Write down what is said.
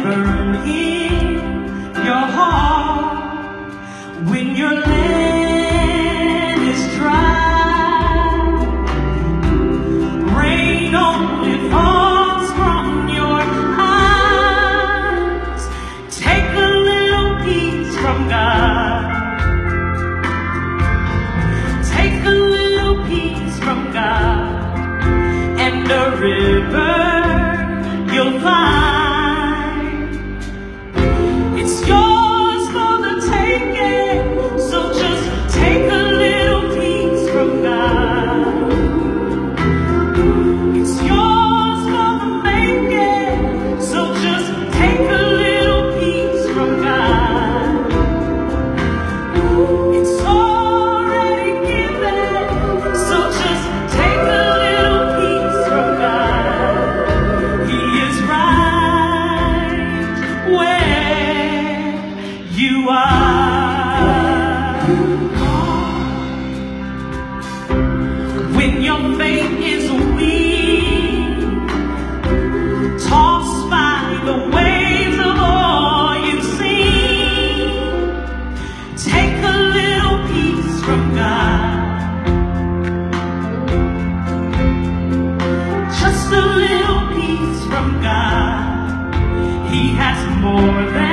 burn in your heart when your land is dry. Rain only falls from your eyes. Take a little peace from God. Take a little peace from God, and a river you'll find. It's yours for the taking, so just take a little peace from God. It's yours for the making, so just take a little peace from God. It's already given, so just take a little peace from God. He is right where you are. When your faith is weak, tossed by the waves of all you've seen, take a little peace from God. Just a little peace from God. He has more than